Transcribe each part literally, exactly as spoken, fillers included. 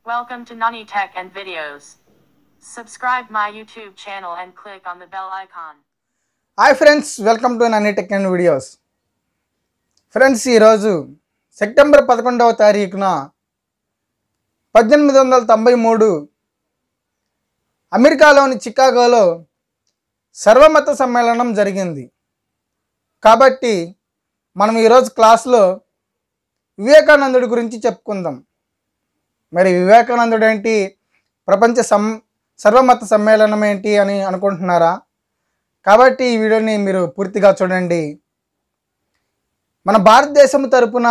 Welcome to Nani Tech and Videos. Subscribe my YouTube channel and click on the bell icon. Hi friends, welcome to Nani Tech and Videos. Friends ఈరోజు September పదకొండవ తారీఖున పద్దెనిమిది వందల తొంభై మూడు అమెరికాలోని చికాగోలో సర్వమత సమ్మేళనం జరిగింది. కాబట్టి మనం ఈరోజు క్లాస్లో వివేకానందుడి గురించి చెప్పుకుందాం. మరి వివేకానందుడు ఏంటి, ప్రపంచ సం సర్వమత సమ్మేళనం ఏంటి అని అనుకుంటున్నారా? కాబట్టి ఈ వీడియోని మీరు పూర్తిగా చూడండి. మన భారతదేశం తరపున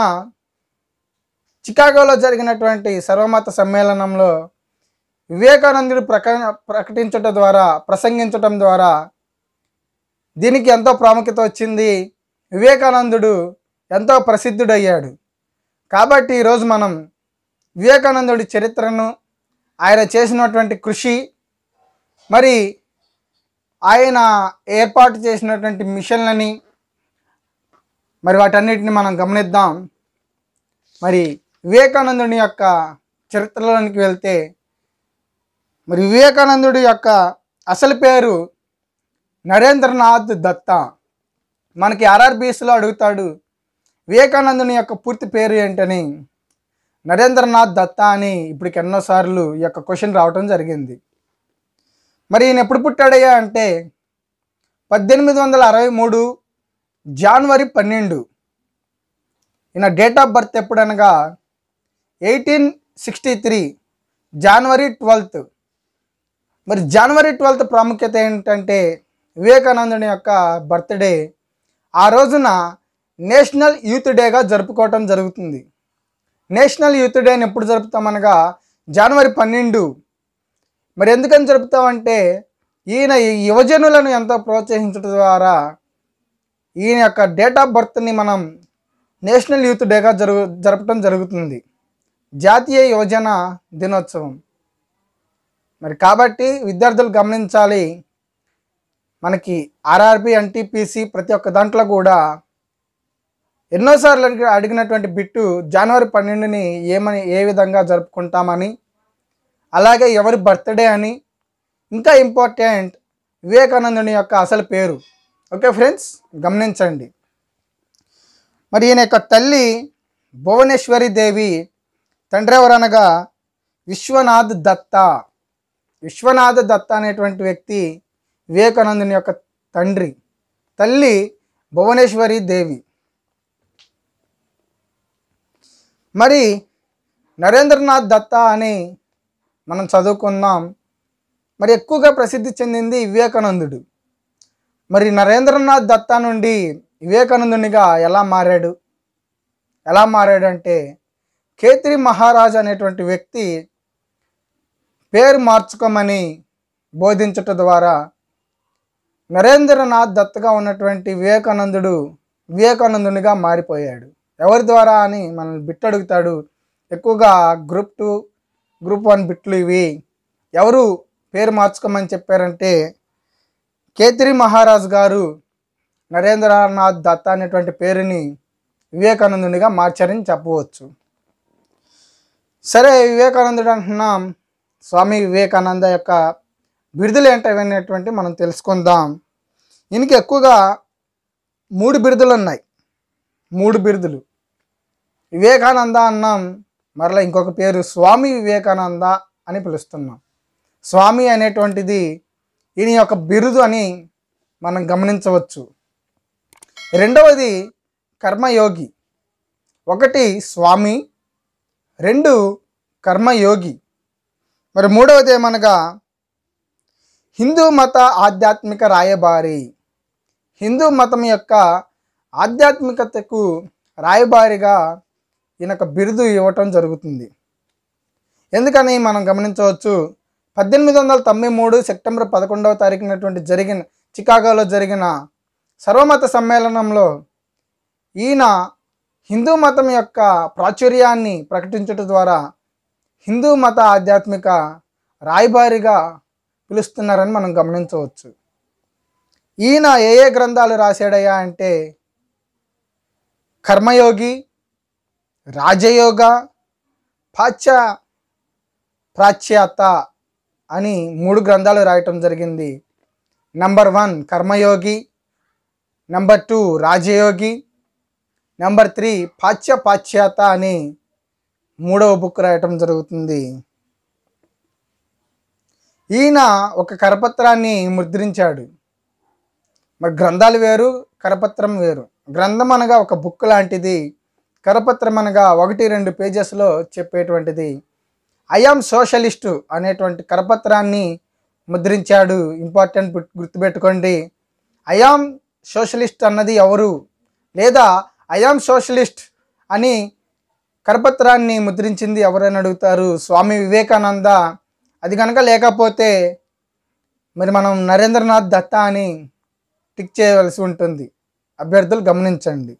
చికాగోలో జరిగినటువంటి సర్వమత సమ్మేళనంలో వివేకానందుడు ప్రక ప్రకటించటం ద్వారా ప్రసంగించటం ద్వారా దీనికి ఎంతో ప్రాముఖ్యత వచ్చింది. వివేకానందుడు ఎంతో ప్రసిద్ధుడయ్యాడు. కాబట్టి ఈరోజు మనం వివేకానందుడి చరిత్రను, ఆయన చేసినటువంటి కృషి, మరి ఆయన ఏర్పాటు చేసినటువంటి మిషన్లని, మరి వాటన్నిటిని మనం గమనిద్దాం. మరి వివేకానందుని యొక్క చరిత్రలోనికి వెళ్తే, మరి వివేకానందుడి యొక్క అసలు పేరు నరేంద్రనాథ్ దత్తా. మనకి ఆర్ఆర్బీఎస్లో అడుగుతాడు వివేకానందుని యొక్క పూర్తి పేరు ఏంటని. నరేంద్రనాథ్ దత్తా అని ఇప్పటికి ఎన్నోసార్లు ఈ యొక్క క్వశ్చన్ రావటం జరిగింది. మరి ఈయన ఎప్పుడు పుట్టాడయ్యా అంటే పద్దెనిమిది వందల అరవై మూడు జనవరి పన్నెండు. ఈయన డేట్ ఆఫ్ బర్త్ ఎప్పుడనగా eighteen sixty three January twelfth. మరి జనవరి ట్వెల్త్ ప్రాముఖ్యత ఏంటంటే వివేకానందుని యొక్క బర్త్డే. ఆ రోజున నేషనల్ యూత్ డేగా జరుపుకోవటం జరుగుతుంది. నేషనల్ యూత్ డేని ఎప్పుడు జరుపుతామనగా జనవరి పన్నెండు. మరి ఎందుకని జరుపుతామంటే ఈయన యువజనులను ఎంతో ప్రోత్సహించడం ద్వారా ఈయన యొక్క డేట్ ఆఫ్ బర్త్ని మనం నేషనల్ యూత్ డేగా జరుగు జరపటం జరుగుతుంది, జాతీయ యువజన దినోత్సవం. మరి కాబట్టి విద్యార్థులు గమనించాలి, మనకి ఆర్ఆర్బి, ఎన్టీపీసీ ప్రతి ఒక్క దాంట్లో కూడా ఎన్నోసార్లు అడిగి అడిగినటువంటి బిట్టు జనవరి పన్నెండుని ఏమని ఏ విధంగా జరుపుకుంటామని, అలాగే ఎవరి బర్త్డే అని, ఇంకా ఇంపార్టెంట్ వివేకానందుని యొక్క అసలు పేరు. ఓకే ఫ్రెండ్స్, గమనించండి. మరి ఈయన యొక్క తల్లి భువనేశ్వరి దేవి, తండ్రి ఎవరనగా విశ్వనాథ్ దత్తా. విశ్వనాథ్ దత్తా అనేటువంటి వ్యక్తి వివేకానందుని యొక్క తండ్రి. తల్లి భువనేశ్వరి దేవి. మరి నరేంద్రనాథ్ దత్తా అని మనం చదువుకుందాం. మరి ఎక్కువగా ప్రసిద్ధి చెందింది వివేకానందుడు. మరి నరేంద్రనాథ్ దత్తా నుండి వివేకానందునిగా ఎలా మారాడు ఎలా మారాడంటే ఖేత్రి మహారాజ్ అనేటువంటి వ్యక్తి పేరు మార్చుకోమని బోధించటం ద్వారా నరేంద్రనాథ్ దత్తగా ఉన్నటువంటి వివేకానందుడు వివేకానందునిగా మారిపోయాడు. ఎవరి ద్వారా అని మనల్ని బిట్ అడుగుతాడు. ఎక్కువగా గ్రూప్ టూ గ్రూప్ వన్ బిట్లు ఇవి. ఎవరు పేరు మార్చుకోమని చెప్పారంటే ఖేత్రి మహారాజ్ గారు నరేంద్రనాథ్ దత్తా అనేటువంటి పేరుని వివేకానందునిగా మార్చారని చెప్పవచ్చు. సరే, వివేకానందుడు అంటున్నాం. స్వామి వివేకానంద యొక్క బిరుదులు ఏంటనేటువంటి మనం తెలుసుకుందాం. ఈయనకి ఎక్కువగా మూడు బిరుదులు ఉన్నాయి. మూడు బిరుదులు. వివేకానంద అన్నాం, మరలా ఇంకొక పేరు స్వామి వివేకానంద అని పిలుస్తున్నాం. స్వామి అనేటువంటిది ఈయన యొక్క బిరుదు అని మనం గమనించవచ్చు. రెండవది కర్మయోగి. ఒకటి స్వామి, రెండు కర్మయోగి. మరి మూడవది ఏమనగా హిందూ మత ఆధ్యాత్మిక రాయబారి. హిందూ మతం యొక్క ఆధ్యాత్మికతకు రాయబారిగా ఈయనొక బిరుదు ఇవ్వటం జరుగుతుంది. ఎందుకని మనం గమనించవచ్చు. పద్దెనిమిది వందల తొంభై మూడు సెప్టెంబర్ పదకొండవ తారీఖునటువంటి జరిగిన చికాగోలో జరిగిన సర్వమత సమ్మేళనంలో ఈయన హిందూ మతం యొక్క ప్రాచుర్యాన్ని ప్రకటించడం ద్వారా హిందూ మత ఆధ్యాత్మిక రాయబారిగా పిలుస్తున్నారని మనం గమనించవచ్చు. ఈయన ఏ ఏ గ్రంథాలు రాశాడయ్యా అంటే కర్మయోగి, రాజయోగ, పాశ్చ ప్రాచ్యాత అని మూడు గ్రంథాలు రాయటం జరిగింది. Number one Karmayogi, number two Rajayogi, number three పాచ్య పాచ్యాత అని మూడవ బుక్ రాయటం జరుగుతుంది. ఈయన ఒక కరపత్రాన్ని ముద్రించాడు. మరి గ్రంథాలు వేరు, కరపత్రం వేరు. గ్రంథం అనగా ఒక బుక్ లాంటిది, కరపత్రం అనగా ఒకటి రెండు పేజెస్లో చెప్పేటువంటిది. ఐఆమ్ సోషలిస్టు అనేటువంటి కరపత్రాన్ని ముద్రించాడు. ఇంపార్టెంట్ గుర్తుపెట్టుకోండి. ఐఆమ్ సోషలిస్ట్ అన్నది ఎవరు, లేదా ఐఆమ్ సోషలిస్ట్ అని కరపత్రాన్ని ముద్రించింది ఎవరని అడుగుతారు. స్వామి వివేకానంద. అది కనుక లేకపోతే మరి మనం నరేంద్రనాథ్ దత్తా అని టిక్ చేయవలసి ఉంటుంది. అభ్యర్థులు గమనించండి.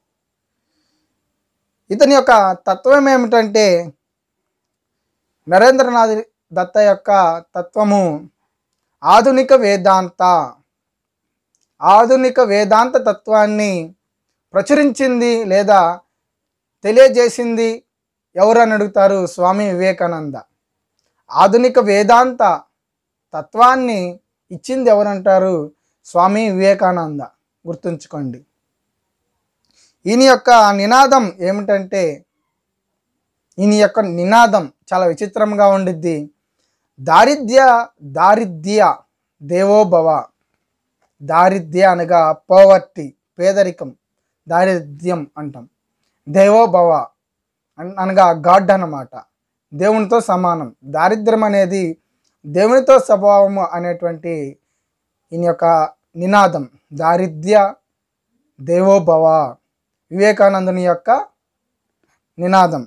ఇతని యొక్క తత్వం ఏమిటంటే, నరేంద్రనాథ్ దత్త యొక్క తత్వము ఆధునిక వేదాంత ఆధునిక వేదాంత తత్వాన్ని ప్రచురించింది లేదా తెలియజేసింది ఎవరు అని అడుగుతారు. స్వామి వివేకానంద. ఆధునిక వేదాంత తత్వాన్ని ఇచ్చింది ఎవరంటారు. స్వామి వివేకానంద. గుర్తుంచుకోండి. ఈయన యొక్క నినాదం ఏమిటంటే, ఈయన యొక్క నినాదం చాలా విచిత్రంగా ఉండిద్ది. దారిద్ర్య దారిద్ర్య దేవోభవ. దారిద్ర్య అనగా పోవర్టీ, పేదరికం, దారిద్ర్యం అంటాం. దేవోభవ అనగా గాడ్ అన్నమాట, దేవునితో సమానం. దారిద్ర్యం అనేది దేవునితో స్వభావం అనేటువంటి ఈయన యొక్క నినాదం. దారిద్ర్య దేవోభవ వివేకానందుని యొక్క నినాదం.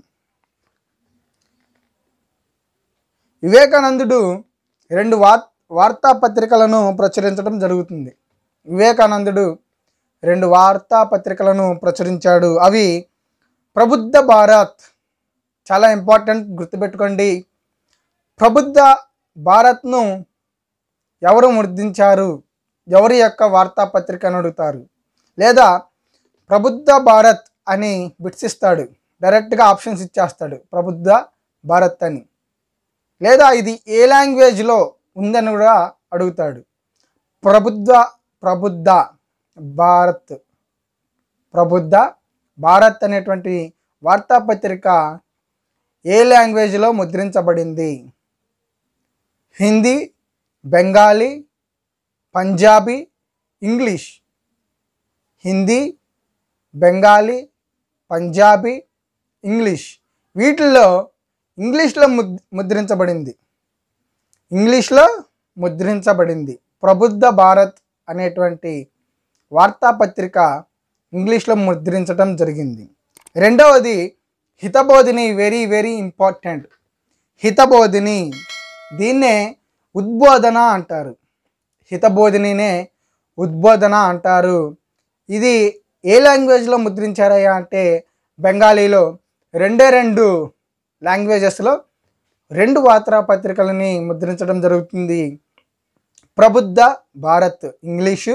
వివేకానందుడు రెండు వార్ వార్తాపత్రికలను ప్రచురించడం జరుగుతుంది. వివేకానందుడు రెండు వార్తాపత్రికలను ప్రచురించాడు. అవి ప్రబుద్ధ భారత్. చాలా ఇంపార్టెంట్, గుర్తుపెట్టుకోండి. ప్రబుద్ధ భారత్ను ఎవరు ముద్రించారు, ఎవరి యొక్క వార్తాపత్రిక అని అడుగుతారు. లేదా ప్రబుద్ధ భారత్ అని బిట్స్ ఇస్తాడు, డైరెక్ట్గా ఆప్షన్స్ ఇచ్చేస్తాడు ప్రబుద్ధ భారత్ అని. లేదా ఇది ఏ లాంగ్వేజ్లో ఉందని కూడా అడుగుతాడు. ప్రబుద్ధ ప్రబుద్ధ భారత్ ప్రబుద్ధ భారత్ అనేటువంటి వార్తాపత్రిక ఏ లాంగ్వేజ్లో ముద్రించబడింది. హిందీ, బెంగాలీ, పంజాబీ, ఇంగ్లీష్. హిందీ, బెంగాలీ, పంజాబీ, ఇంగ్లీష్. వీటిల్లో ఇంగ్లీష్లో ముద్ ముద్రించబడింది ఇంగ్లీష్లో ముద్రించబడింది ప్రబుద్ధ భారత్ అనేటువంటి వార్తాపత్రిక ఇంగ్లీష్లో ముద్రించడం జరిగింది. రెండవది Hitabodhini. Very very important. Hitabodhini, దీన్నే ఉద్బోధన అంటారు. హితబోధినినే ఉద్బోధన అంటారు. ఇది ఏ లాంగ్వేజ్లో ముద్రించారయ్యా అంటే బెంగాలీలో. రెండే రెండు లాంగ్వేజెస్లో రెండు వార్తాపత్రికలని ముద్రించడం జరుగుతుంది. ప్రబుద్ధ భారత్ ఇంగ్లీషు,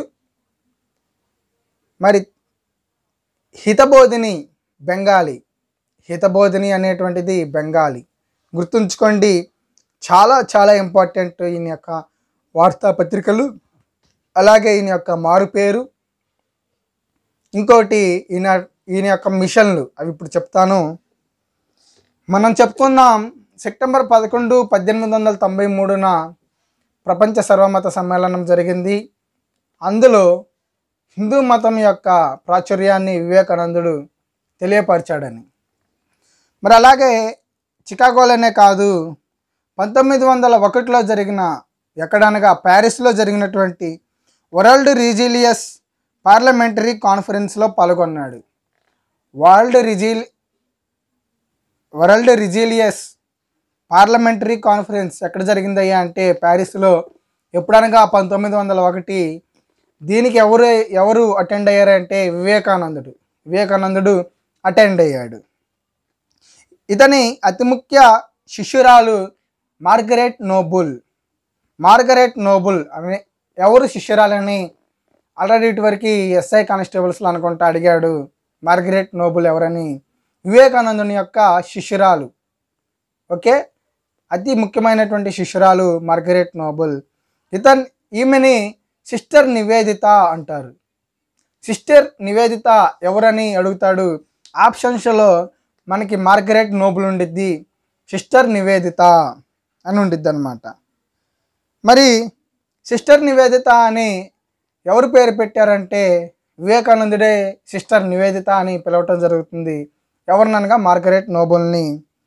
మరి హితబోధిని బెంగాలీ. హితబోధిని అనేటువంటిది బెంగాలీ. గుర్తుంచుకోండి, చాలా చాలా ఇంపార్టెంట్ ఈయన యొక్క వార్తాపత్రికలు. అలాగే ఈయన యొక్క మారుపేరు. ఇంకోటి ఈయన ఈయన యొక్క మిషన్లు, అవి ఇప్పుడు చెప్తాను. మనం చెప్పుకుందాం, సెప్టెంబర్ పదకొండు పద్దెనిమిది వందల తొంభై మూడున ప్రపంచ సర్వమత సమ్మేళనం జరిగింది. అందులో హిందూ మతం యొక్క ప్రాచుర్యాన్ని వివేకానందుడు తెలియపరిచాడని. మరి అలాగే చికాగోలోనే కాదు, పంతొమ్మిది వందల ఒకటిలో జరిగిన, ఎక్కడనగా ప్యారిస్లో జరిగినటువంటి వరల్డ్ రిజిలియస్ పార్లమెంటరీ కాన్ఫరెన్స్లో పాల్గొన్నాడు. వరల్డ్ రిజిల్ వరల్డ్ రిజిలియస్ పార్లమెంటరీ కాన్ఫరెన్స్ ఎక్కడ జరిగిందయ్యా అంటే ప్యారిస్లో. ఎప్పుడనగా పంతొమ్మిది వందల ఒకటి. దీనికి ఎవరు ఎవరు అటెండ్ అయ్యారంటే వివేకానందుడు. వివేకానందుడు అటెండ్ అయ్యాడు. ఇతని అతి ముఖ్య శిష్యురాలు మార్గరెట్ నోబుల్. మార్గరెట్ నోబుల్ అనే ఎవరు శిష్యురాలని ఆల్రెడీ ఇటువరకు ఎస్ఐ కానిస్టేబుల్స్లో అనుకుంటా అడిగాడు. మార్గరెట్ నోబుల్ ఎవరని. వివేకానందుని యొక్క శిష్యురాలు. ఓకే, అతి ముఖ్యమైనటువంటి శిష్యురాలు మార్గరెట్ నోబుల్. ఇతన్ ఈమెని సిస్టర్ నివేదిత అంటారు. సిస్టర్ నివేదిత ఎవరని అడుగుతాడు. ఆప్షన్స్లో మనకి మార్గరెట్ నోబుల్ ఉండిద్ది, సిస్టర్ నివేదిత అని ఉండిద్ది అనమాట. మరి సిస్టర్ నివేదిత అని ఎవరు పేరు పెట్టారంటే వివేకానందుడే సిస్టర్ నివేదిత అని పిలవటం జరుగుతుంది. ఎవరిననగా మార్గరెట్ నోబుల్ని.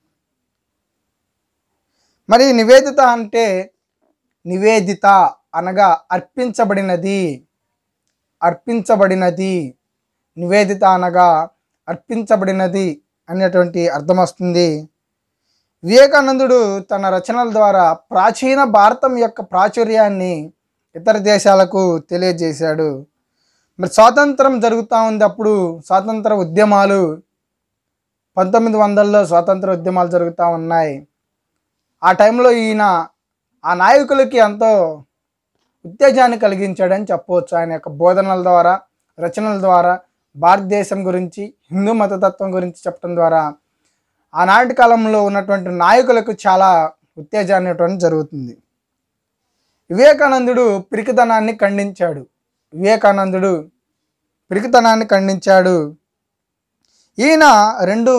మరి నివేదిత అంటే నివేదిత అనగా అర్పించబడినది, అర్పించబడినది నివేదిత అనగా అర్పించబడినది అనేటువంటి అర్థం వస్తుంది. వివేకానందుడు తన రచనల ద్వారా ప్రాచీన భారతం యొక్క ప్రాచుర్యాన్ని ఇతర దేశాలకు తెలియజేశాడు. మరి స్వాతంత్రం జరుగుతూ ఉంది, అప్పుడు స్వాతంత్ర ఉద్యమాలు పంతొమ్మిది వందలలో స్వాతంత్ర ఉద్యమాలు జరుగుతూ ఉన్నాయి. ఆ టైంలో ఈయన ఆ నాయకులకి ఎంతో ఉత్తేజాన్ని కలిగించాడని చెప్పవచ్చు. ఆయన యొక్క బోధనల ద్వారా, రచనల ద్వారా భారతదేశం గురించి, హిందూ మతతత్వం గురించి చెప్పడం ద్వారా ఆనాటి కాలంలో ఉన్నటువంటి నాయకులకు చాలా ఉత్తేజాన్ని ఇవ్వడం జరుగుతుంది. వివేకానందుడు పిరికితనాన్ని ఖండించాడు. వివేకానందుడు పిరికితనాన్ని ఖండించాడు. ఈయన రెండు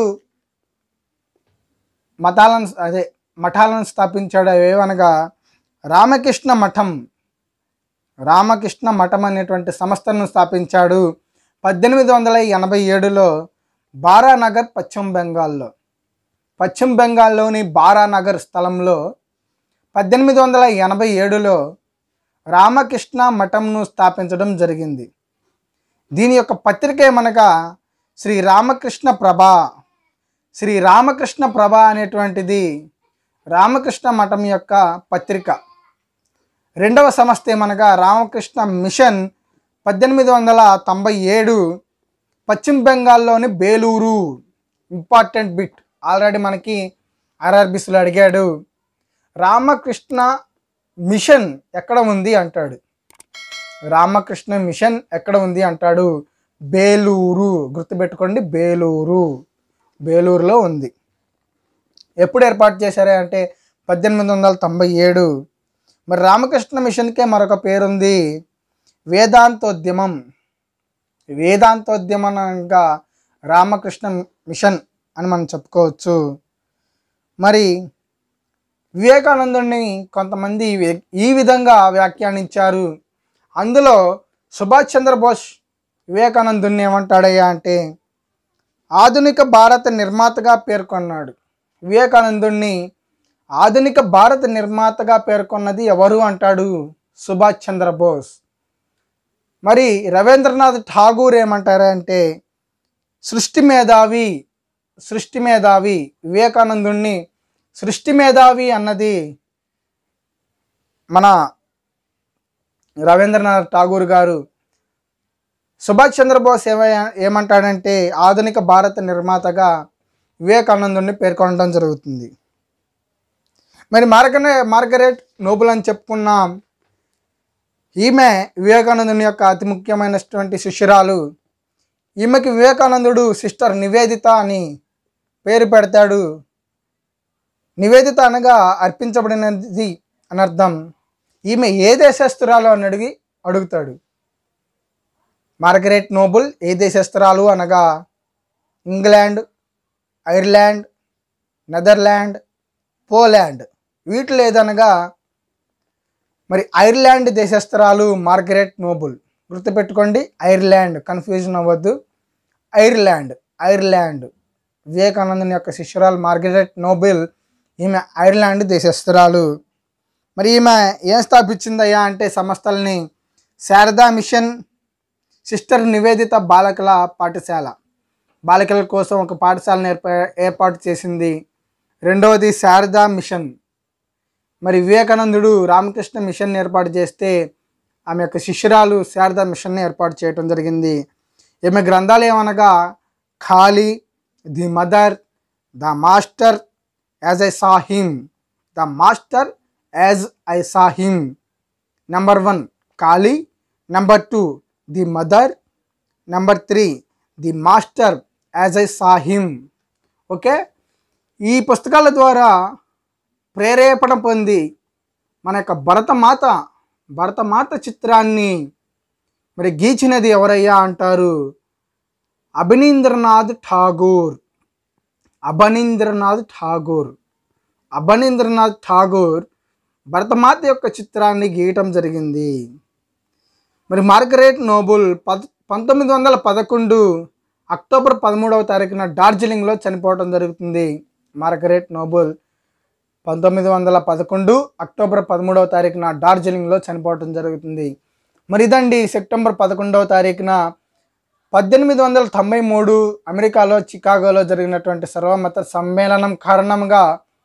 మతాలను అదే మఠాలను స్థాపించాడు. ఏవనగా రామకృష్ణ మఠం, రామకృష్ణ మఠం అనేటువంటి సంస్థను స్థాపించాడు పద్దెనిమిది వందల ఎనభై ఏడులో బారానగర్, పశ్చిమ బెంగాల్లో. పశ్చిమ బెంగాల్లోని బారానగర్ స్థలంలో పద్దెనిమిది వందల ఎనభై ఏడులో రామకృష్ణ మఠంను స్థాపించడం జరిగింది. దీని యొక్క పత్రిక ఏమనగా శ్రీ రామకృష్ణ ప్రభ. శ్రీ రామకృష్ణ ప్రభ అనేటువంటిది రామకృష్ణ మఠం యొక్క పత్రిక. రెండవ సంస్థ ఏమనగా రామకృష్ణ మిషన్. పద్దెనిమిది వందల తొంభై ఏడు పశ్చిమ బెంగాల్లోని బేలూరు. ఇంపార్టెంట్ బిట్, ఆల్రెడీ మనకి ఆర్ఆర్బిస్లో అడిగాడు. రామకృష్ణ మిషన్ ఎక్కడ ఉంది అంటాడు. రామకృష్ణ మిషన్ ఎక్కడ ఉంది అంటాడు. బేలూరు, గుర్తుపెట్టుకోండి, బేలూరు, బేలూరులో ఉంది. ఎప్పుడు ఏర్పాటు చేశారే అంటే పద్దెనిమిది వందల తొంభై ఏడు. మరి రామకృష్ణ మిషన్కే మరొక పేరుంది, వేదాంతోద్యమం. వేదాంతోద్యమంగా రామకృష్ణ మిషన్ అని మనం చెప్పుకోవచ్చు. మరి వివేకానందుడిని కొంతమంది ఈ విధంగా వ్యాఖ్యానించారు. అందులో సుభాష్ చంద్రబోస్ వివేకానందుడిని ఏమంటాడయ్యా అంటే ఆధునిక భారత నిర్మాతగా పేర్కొన్నాడు. వివేకానందుడిని ఆధునిక భారత నిర్మాతగా పేర్కొన్నది ఎవరు అంటాడు, సుభాష్ చంద్రబోస్. మరి రవీంద్రనాథ్ ఠాగూర్ ఏమంటారంటే సృష్టి మేధావి, సృష్టి మేధావి. వివేకానందుడిని సృష్టి మేధావి అన్నది మన రవీంద్రనాథ్ ఠాగూర్ గారు. సుభాష్ చంద్రబోస్ ఏమ ఏమంటాడంటే ఆధునిక భారత నిర్మాతగా వివేకానందుడిని పేర్కొనడం జరుగుతుంది. మరి మార్గనే మార్గరెట్ నోబుల్ అని చెప్పుకున్నాం. ఈమె వివేకానందుని యొక్క అతి ముఖ్యమైనటువంటి శిష్యురాలు. ఈమెకి వివేకానందుడు సిస్టర్ నివేదిత అని పేరు పెడతాడు. నివేదిత అనగా అర్పించబడినది అని అర్థం. ఈమె ఏ దేశస్తురాలు అని అడిగి అడుగుతాడు. మార్గరెట్ నోబుల్ ఏ దేశస్తురాలు అనగా ఇంగ్లాండ్, ఐర్లాండ్, నెదర్లాండ్, పోలాండ్. వీటిలో ఏదనగా మరి ఐర్లాండ్ దేశస్తురాలు మార్గరెట్ నోబుల్. గుర్తుపెట్టుకోండి, ఐర్లాండ్, కన్ఫ్యూజన్ అవ్వద్దు. Ireland, Ireland. వివేకానందుని యొక్క శిష్యురాలు మార్గరెట్ నోబుల్. ఈమె ఐర్లాండ్ దేశస్తురాలు. మరి ఈమె ఏం స్థాపించిందయ్యా అంటే సంస్థల్ని శారదా మిషన్, సిస్టర్ నివేదిత బాలకుల పాఠశాల, బాలికల కోసం ఒక పాఠశాలను ఏర్పా ఏర్పాటు చేసింది. రెండవది శారదా మిషన్. మరి వివేకానందుడు రామకృష్ణ మిషన్ ఏర్పాటు చేస్తే ఆమె యొక్క శిష్యురాలు శారదా మిషన్ని ఏర్పాటు చేయడం జరిగింది. ఈమె గ్రంథాలు ఏమనగా ఖాళీ, the mother, the master, as I saw him, the master as I saw him. Number one ఖాళీ, number two the mother, number three the master as I saw him. Okay, ఈ పుస్తకాల ద్వారా ప్రేరేపణ పొంది మన యొక్క భరతమాత భరతమాత చిత్రాన్ని మరి గీచినది ఎవరయ్యా అంటారు? అభినీంద్రనాథ్ ఠాగూర్. అభినీంద్రనాథ్ ఠాగూర్ అభినీంద్రనాథ్ ఠాగూర్ భరతమాత యొక్క చిత్రాన్ని గీయటం జరిగింది. మరి మార్గరెట్ నోబుల్ పద్ పంతొమ్మిది వందల పదకొండు అక్టోబర్ పదమూడవ తారీఖున డార్జిలింగ్లో చనిపోవడం జరుగుతుంది. మార్గరెట్ నోబుల్ పంతొమ్మిది వందల పదకొండు అక్టోబర్ పదమూడవ తారీఖున డార్జిలింగ్లో చనిపోవడం జరుగుతుంది. మరి ఇదండి సెప్టెంబర్ పదకొండవ తారీఖున పద్దెనిమిది వందల తొంభై మూడు అమెరికాలో చికాగోలో జరిగినటువంటి సర్వమత సమ్మేళనం కారణంగా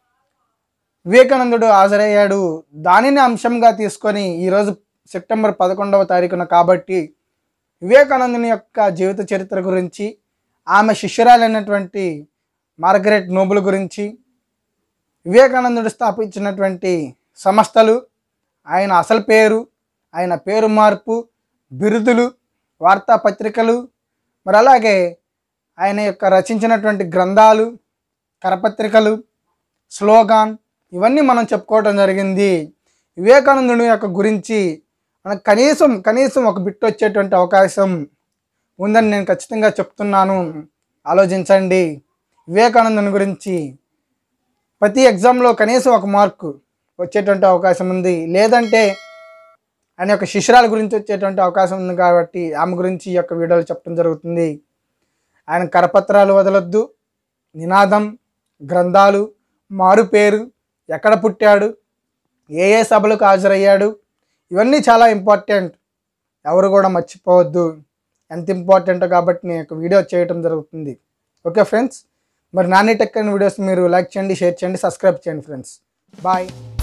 వివేకానందుడు హాజరయ్యాడు. దానిని అంశంగా తీసుకొని ఈరోజు సెప్టెంబర్ పదకొండవ తారీఖున కాబట్టి వివేకానందుని యొక్క జీవిత చరిత్ర గురించి, ఆమె శిష్యురాలైనటువంటి మార్గరెట్ నోబుల్ గురించి, వివేకానందుడు స్థాపించినటువంటి సంస్థలు, ఆయన అసలు పేరు, ఆయన పేరు మార్పు, బిరుదులు, వార్తాపత్రికలు, మరి అలాగే ఆయన యొక్క రచించినటువంటి గ్రంథాలు, కరపత్రికలు, స్లోగాన్, ఇవన్నీ మనం చెప్పుకోవడం జరిగింది. వివేకానందుని యొక్క గురించి మనకు కనీసం కనీసం ఒక బిట్ వచ్చేటువంటి అవకాశం ఉందని నేను ఖచ్చితంగా చెప్తున్నాను. ఆలోచించండి. వివేకానందుని గురించి ప్రతి ఎగ్జామ్లో కనీసం ఒక మార్కు వచ్చేటువంటి అవకాశం ఉంది. లేదంటే ఆయన యొక్క శిష్యురాల గురించి వచ్చేటువంటి అవకాశం ఉంది. కాబట్టి ఆమె గురించి ఈ యొక్క వీడియోలు చెప్పడం జరుగుతుంది. ఆయన కరపత్రాలు వదలొద్దు, నినాదం, గ్రంథాలు, మారు పేరు, ఎక్కడ పుట్టాడు, ఏ ఏ సభలకు హాజరయ్యాడు, ఇవన్నీ చాలా ఇంపార్టెంట్. ఎవరు కూడా మర్చిపోవద్దు. ఎంత ఇంపార్టెంట్ కాబట్టి నేను ఒక వీడియో చేయడం జరుగుతుంది. ఓకే ఫ్రెండ్స్, మరి నాని టెక్ అనే వీడియోస్ మీరు లైక్ చేయండి, షేర్ చేయండి, సబ్స్క్రైబ్ చేయండి ఫ్రెండ్స్. బాయ్.